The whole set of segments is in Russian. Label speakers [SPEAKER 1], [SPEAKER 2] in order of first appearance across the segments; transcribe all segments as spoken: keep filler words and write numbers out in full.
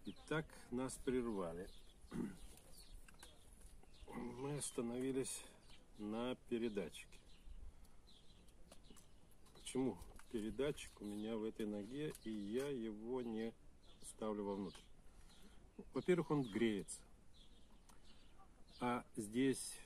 [SPEAKER 1] Итак, нас прервали. Мы остановились на передатчике. Почему передатчик у меня в этой ноге, и я его не ставлю вовнутрь? Во-первых, он греется. А здесь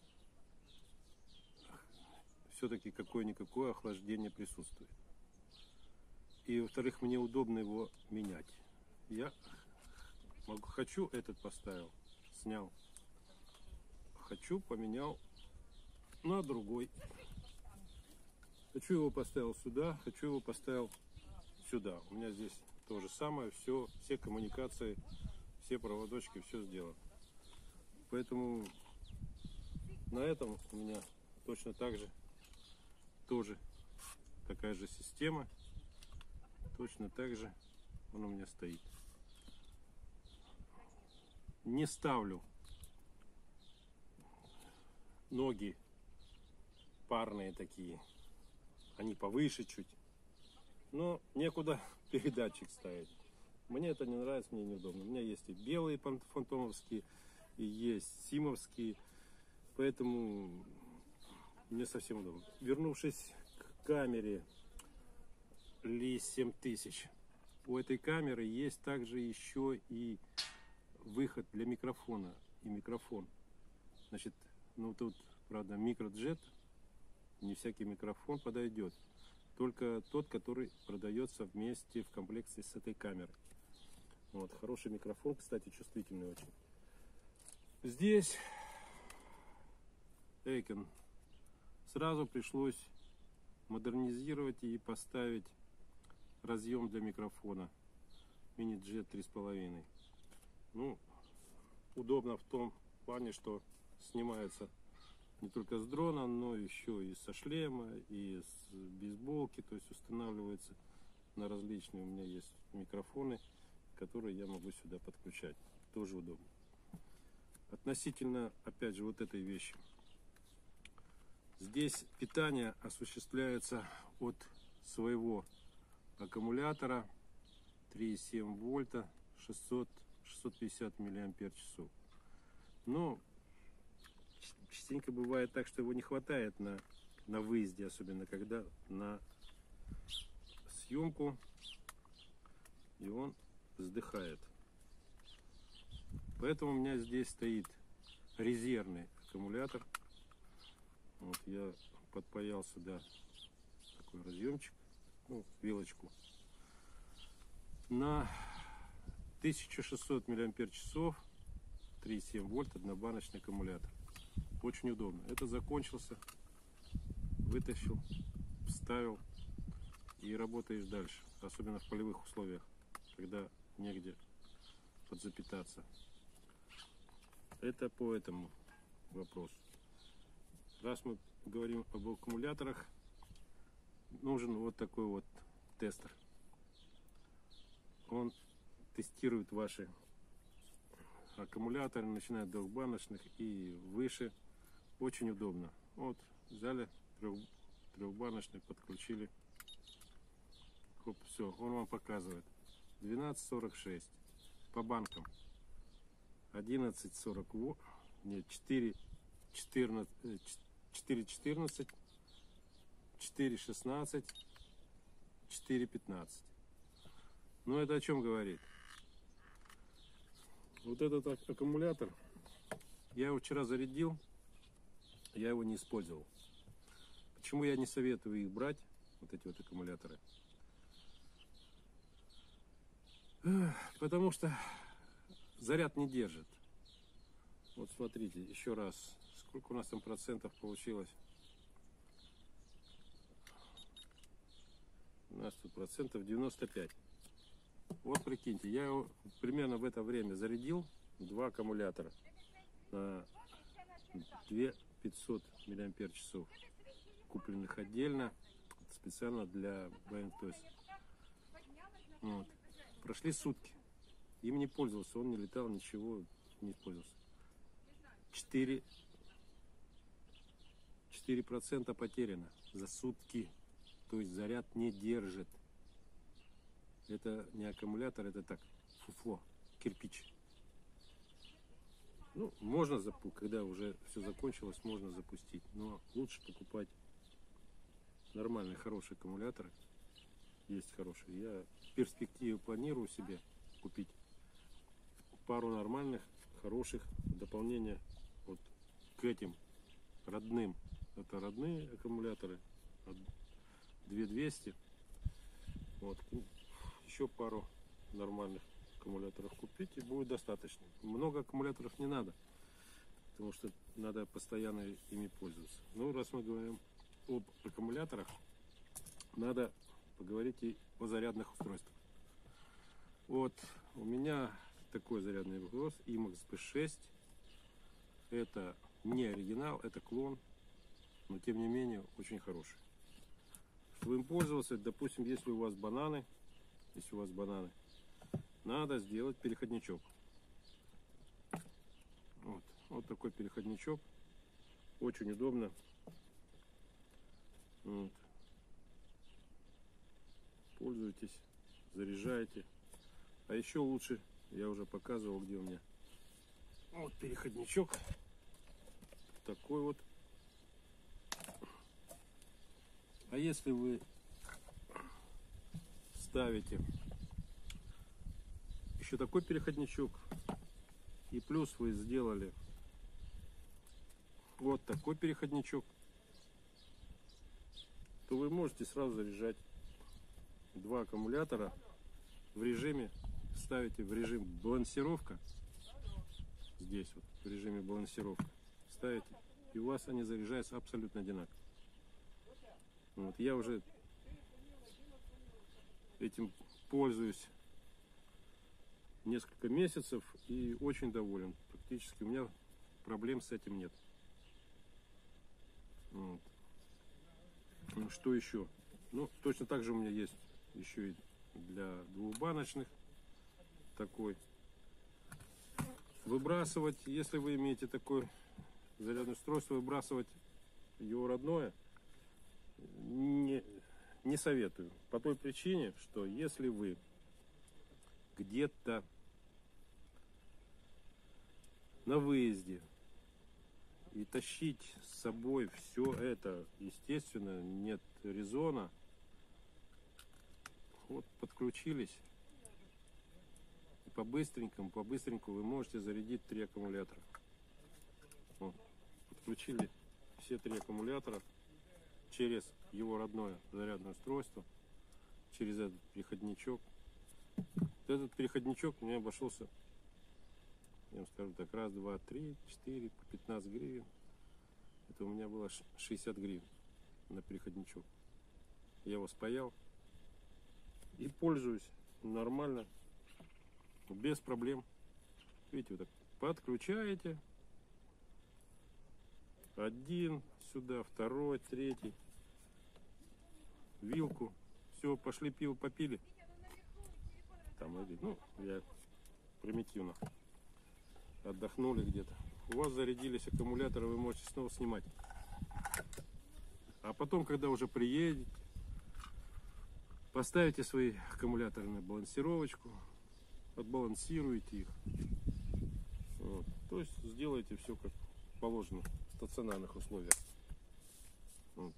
[SPEAKER 1] все-таки какое-никакое охлаждение присутствует. И во-вторых, мне удобно его менять. Я могу, хочу этот поставил, снял. Хочу, поменял на другой. Хочу его поставил сюда, хочу его поставил сюда. У меня здесь то же самое, все, все коммуникации, все проводочки, все сделано. Поэтому на этом у меня точно так же, тоже такая же система. Точно так же он у меня стоит. Не ставлю ноги парные такие. Они повыше чуть. Но некуда передатчик ставить. Мне это не нравится, мне неудобно. У меня есть и белые фантомовские, и есть симовские. Поэтому мне совсем удобно. Вернувшись к камере Ли семь тысяч. У этой камеры есть также еще и выход для микрофона. И микрофон. Значит, ну тут, правда, микроджет. Не всякий микрофон подойдет. Только тот, который продается вместе в комплекте с этой камерой. Вот, хороший микрофон, кстати, чувствительный очень. Здесь Эйкен. Сразу пришлось модернизировать и поставить разъем для микрофона мини-джет три с половиной. Ну, удобно в том плане, что снимается не только с дрона, но еще и со шлема, и с бейсболки, то есть устанавливается на различные. У меня есть микрофоны, которые я могу сюда подключать. Тоже удобно. Относительно, опять же, вот этой вещи. Здесь питание осуществляется от своего аккумулятора три и семь вольта, шестьсот шестьсот пятьдесят миллиампер часов. Но частенько бывает так, что его не хватает на, на выезде, особенно когда на съемку, и он вздыхает. Поэтому у меня здесь стоит резервный аккумулятор. Вот я подпаял сюда такой разъемчик, ну, вилочку, на тысячу шестьсот миллиампер часов, три и семь вольт, однобаночный аккумулятор. Очень удобно. Это закончился, вытащил, вставил и работаешь дальше. Особенно в полевых условиях, когда негде подзапитаться. Это по этому вопросу. Раз мы говорим об аккумуляторах, нужен вот такой вот тестер. Он тестирует ваши аккумуляторы, начиная от двухбаночных и выше. Очень удобно. Вот взяли трех, трехбаночный, подключили. Хоп, все, он вам показывает. двенадцать сорок шесть по банкам. одиннадцать сорок восемь, нет, четыре четырнадцать, четыре четырнадцать, четыре шестнадцать, четыре пятнадцать. Ну, это о чем говорит? Вот этот аккумулятор, я его вчера зарядил, я его не использовал. Почему я не советую их брать, вот эти вот аккумуляторы? Потому что заряд не держит. Вот смотрите, еще раз, сколько у нас там процентов получилось? У нас тут процентов девяносто пять. Вот прикиньте, я его примерно в это время зарядил, два аккумулятора на две тысячи пятьсот миллиампер часов, купленных отдельно, специально для Байнтойс. Вот. Прошли сутки, им не пользовался, он не летал, ничего не использовался. четыре процента потеряно за сутки, то есть заряд не держит. Это не аккумулятор, это так, фуфло. кирпич. Ну, можно, запу- когда уже все закончилось, можно запустить. Но лучше покупать нормальные, хорошие аккумуляторы. Есть хорошие. Я в перспективе планирую себе купить пару нормальных, хороших в дополнение вот к этим родным. Это родные аккумуляторы. две тысячи двести. Вот. Еще пару нормальных аккумуляторов купить, и будет достаточно. Много аккумуляторов не надо, потому что надо постоянно ими пользоваться. Ну, раз мы говорим об аккумуляторах, надо поговорить и о зарядных устройствах. Вот у меня такой зарядный устройство IMAX би шесть. Это не оригинал, это клон, но тем не менее очень хороший. Чтобы им пользоваться, допустим, если у вас бананы, если у вас бананы, надо сделать переходничок. Вот, вот такой переходничок. Очень удобно. Вот. Пользуйтесь, заряжайте. А еще лучше, я уже показывал, где у меня. Вот переходничок. Такой вот. А если вы ставите еще такой переходничок, и плюс вы сделали вот такой переходничок, то вы можете сразу заряжать два аккумулятора в режиме, ставите в режим балансировка, здесь вот в режиме балансировка ставите, и у вас они заряжаются абсолютно одинаково. Вот, я уже этим пользуюсь несколько месяцев и очень доволен. Практически у меня проблем с этим нет. Вот. Ну, что еще? Ну, точно так же у меня есть еще и для двухбаночных такой. Выбрасывать, если вы имеете такое зарядное устройство, выбрасывать его родное не, не советую. По той причине, что если вы где-то на выезде и тащить с собой все это, естественно, нет резона. Вот подключились, и по-быстренькому, по-быстренькому вы можете зарядить три аккумулятора. Вот. Подключили все три аккумулятора через его родное зарядное устройство, через этот переходничок. Этот переходничок мне обошелся, я вам скажу так, раз, два, три, четыре, по пятнадцать гривен. Это у меня было шестьдесят гривен на переходничок. Я его спаял и пользуюсь нормально, без проблем. Видите, вот так подключаете. Один сюда, второй, третий. Вилку. Все, пошли пиво попили. Там, ну, я примитивно. Отдохнули где-то. У вас зарядились аккумуляторы, вы можете снова снимать. А потом, когда уже приедете, поставите свои аккумуляторы на балансировочку, отбалансируете их. Вот. То есть сделайте все как положено в стационарных условиях. Вот.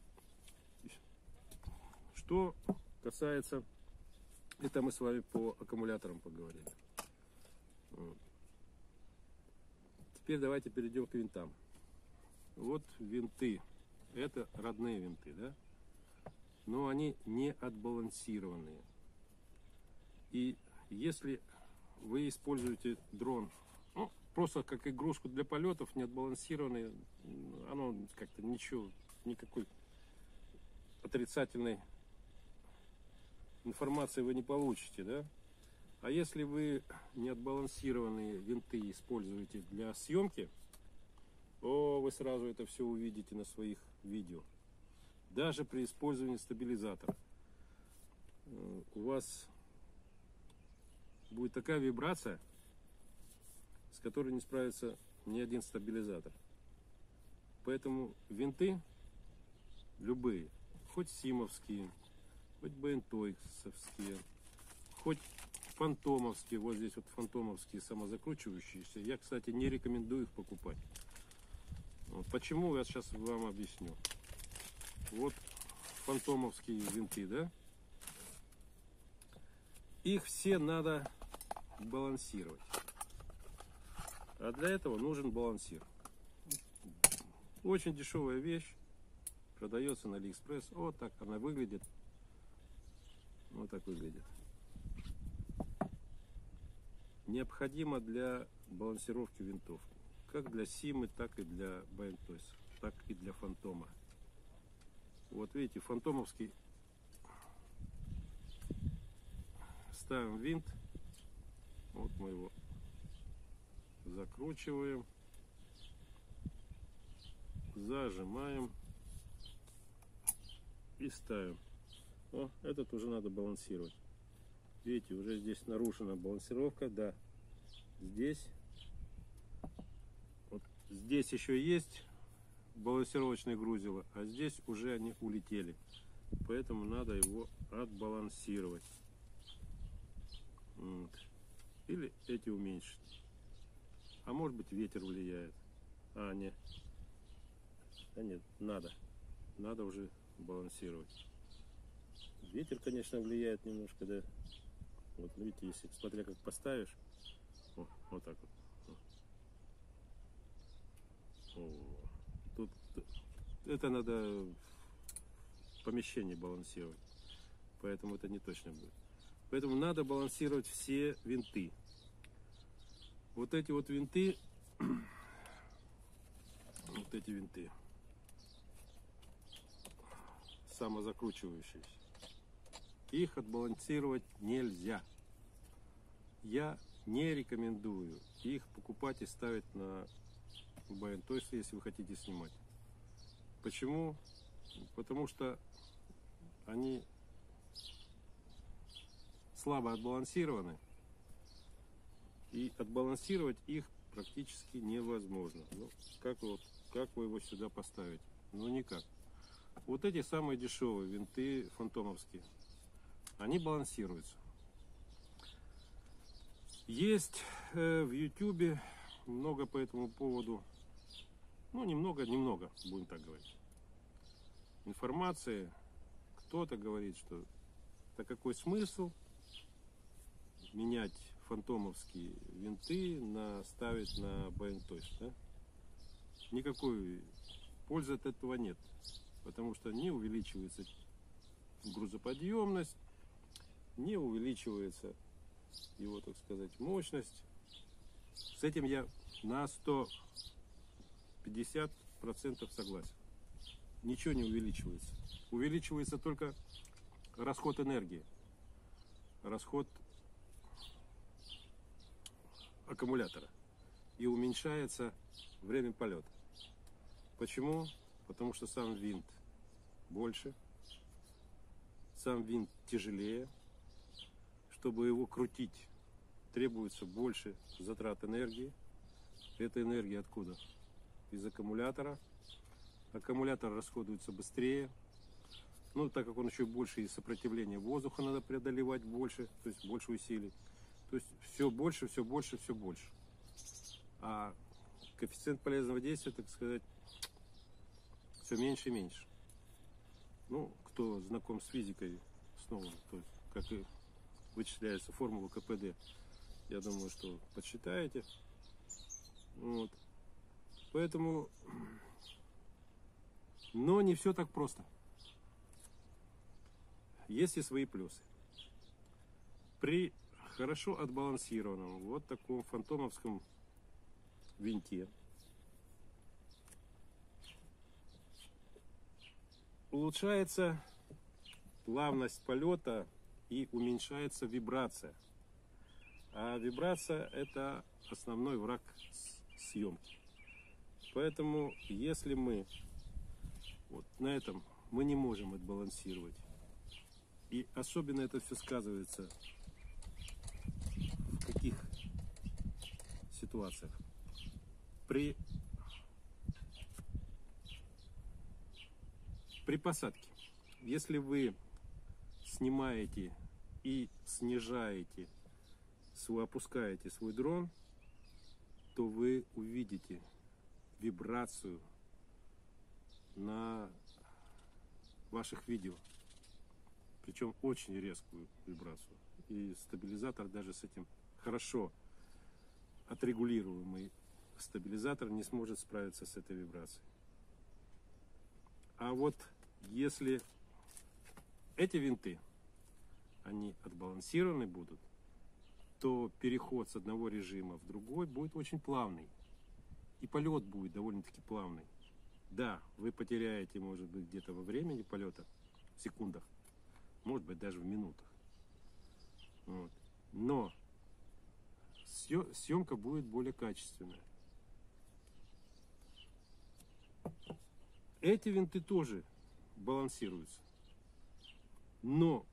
[SPEAKER 1] Что касается, это мы с вами по аккумуляторам поговорили. Вот. Теперь давайте перейдем к винтам. Вот винты. Это родные винты, да? Но они не отбалансированные. И если вы используете дрон, ну, просто как игрушку для полетов, не отбалансированный, оно как-то ничего, никакой отрицательной информации вы не получите, да? А если вы неотбалансированные винты используете для съемки, то вы сразу это все увидите на своих видео. Даже при использовании стабилизатора у вас будет такая вибрация, с которой не справится ни один стабилизатор. Поэтому винты любые, хоть симовские, хоть бентойсовские, хоть фантомовские, вот здесь вот фантомовские самозакручивающиеся. Я, кстати, не рекомендую их покупать. Вот почему, я сейчас вам объясню. Вот фантомовские винты, да? Их все надо балансировать. А для этого нужен балансир. Очень дешевая вещь. Продается на Алиэкспресс. Вот так она выглядит. Вот так выглядит. Необходимо для балансировки винтов. Как для Симы, так и для Баентойс. Так и для Фантома. Вот видите, фантомовский. Ставим винт. Вот мы его закручиваем. Зажимаем. И ставим. О, этот уже надо балансировать. Видите, уже здесь нарушена балансировка. Да, здесь. Вот здесь еще есть балансировочные грузила, а здесь уже они улетели. Поэтому надо его отбалансировать. Вот. Или эти уменьшить. А может быть ветер влияет. А, нет. А нет, надо. Надо уже балансировать. Ветер, конечно, влияет немножко, да. Вот видите, если смотря как поставишь. О, вот так вот. О, тут это надо в помещении балансировать. Поэтому это не точно будет. Поэтому надо балансировать все винты. Вот эти вот винты. Вот эти винты. Самозакручивающиеся. Их отбалансировать нельзя. Я не рекомендую их покупать и ставить на Баентойс, если вы хотите снимать. Почему? Потому что они слабо отбалансированы, и отбалансировать их практически невозможно. Ну, как, вот, как вы его сюда поставите? Ну никак. Вот эти самые дешевые винты фантомовские, они балансируются. Есть э, в ютубе много по этому поводу, ну немного, немного, будем так говорить, информации. Кто-то говорит, что это какой смысл менять фантомовские винты, на, ставить на Баентойс, да? Никакой пользы от этого нет, потому что не увеличивается грузоподъемность, не увеличивается его, так сказать, мощность. С этим я на сто пятьдесят процентов согласен. Ничего не увеличивается. Увеличивается только расход энергии, расход аккумулятора, и уменьшается время полета. Почему? Потому что сам винт больше, сам винт тяжелее. Чтобы его крутить, требуется больше затрат энергии. Эта энергия откуда? Из аккумулятора. Аккумулятор расходуется быстрее. Ну, так как он еще больше, и сопротивление воздуха надо преодолевать больше, то есть больше усилий. То есть все больше, все больше, все больше. А коэффициент полезного действия, так сказать, все меньше и меньше. Ну, кто знаком с физикой, снова, то есть, как и вычисляется формула ка пэ дэ, я думаю, что подсчитаете. Вот. Поэтому, но не все так просто. Есть и свои плюсы. При хорошо отбалансированном вот таком фантомовском винте улучшается плавность полета и уменьшается вибрация. А вибрация — это основной враг съемки. Поэтому, если мы вот на этом мы не можем отбалансировать, и особенно это все сказывается в каких ситуациях? При, при посадке. Если вы снимаете и снижаете свой, опускаете свой дрон, то вы увидите вибрацию на ваших видео. Причем очень резкую вибрацию. И стабилизатор даже с этим хорошо отрегулируемый стабилизатор не сможет справиться с этой вибрацией. А вот если эти винты, они отбалансированы будут, то переход с одного режима в другой будет очень плавный. И полет будет довольно-таки плавный. Да, вы потеряете, может быть, где-то во времени полета, в секундах, может быть, даже в минутах. Вот. Но съемка будет более качественная. Эти винты тоже балансируются. Но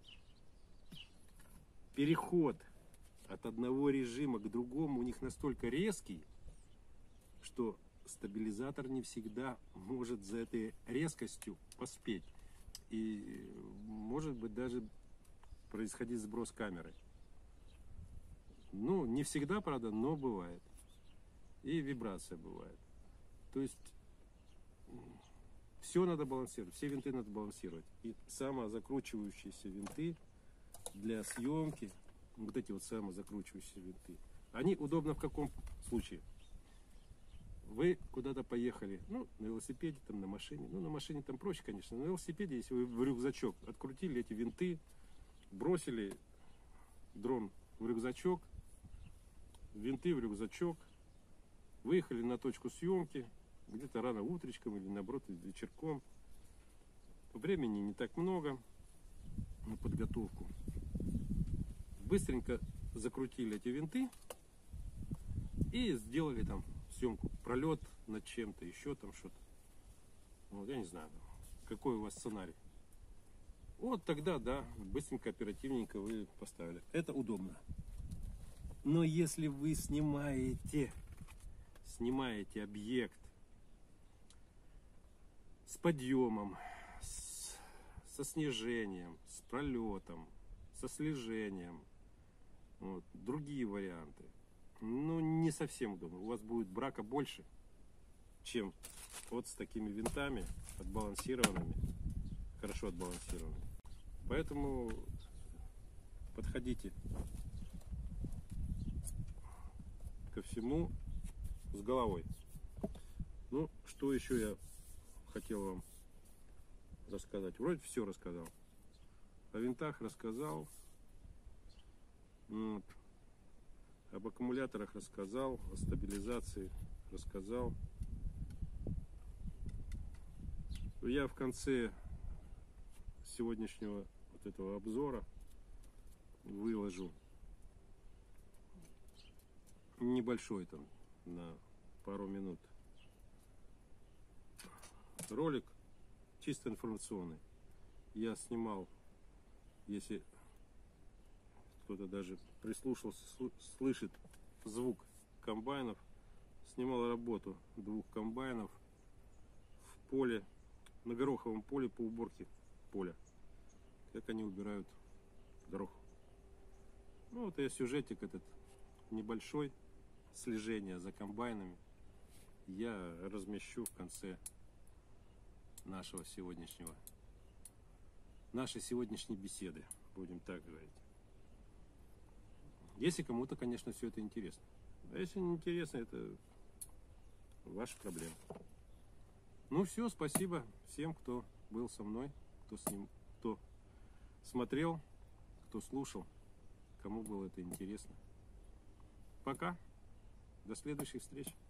[SPEAKER 1] переход от одного режима к другому у них настолько резкий, что стабилизатор не всегда может за этой резкостью поспеть. И может быть даже происходить сброс камеры. Ну, не всегда, правда, но бывает. И вибрация бывает. То есть все надо балансировать, все винты надо балансировать. И самозакручивающиеся винты для съемки, вот эти вот самозакручивающиеся винты, они удобны в каком случае? Вы куда-то поехали, ну, на велосипеде, там, на машине. Ну, на машине там проще, конечно. На велосипеде, если вы в рюкзачок открутили эти винты, бросили дрон в рюкзачок, винты в рюкзачок, выехали на точку съемки, где-то рано утречком или, наоборот, вечерком. Времени не так много на подготовку. Быстренько закрутили эти винты и сделали там съемку, пролет над чем-то, еще там что-то. Вот, я не знаю, какой у вас сценарий. Вот тогда, да, быстренько, оперативненько вы поставили. Это удобно. Но если вы снимаете, снимаете объект с подъемом, с, со снижением, с пролетом, со слежением, вот, другие варианты, ну, не совсем удобно. У вас будет брака больше, чем вот с такими винтами отбалансированными, хорошо отбалансированными. Поэтому подходите ко всему с головой. Ну, что еще я хотел вам рассказать? Вроде все рассказал. О винтах рассказал. Вот. Об аккумуляторах рассказал, о стабилизации рассказал. Я в конце сегодняшнего вот этого обзора выложу небольшой там на пару минут ролик, чисто информационный. Я снимал, если кто-то даже прислушался, слышит звук комбайнов, снимал работу двух комбайнов в поле, на гороховом поле по уборке поля, как они убирают горох. Ну вот я сюжетик этот небольшой, слежение за комбайнами, я размещу в конце нашего сегодняшнего нашей сегодняшней беседы, будем так говорить. Если кому-то, конечно, все это интересно. А если не интересно, это ваша проблема. Ну все, спасибо всем, кто был со мной, кто с ним, кто смотрел, кто слушал, кому было это интересно. Пока, до следующих встреч.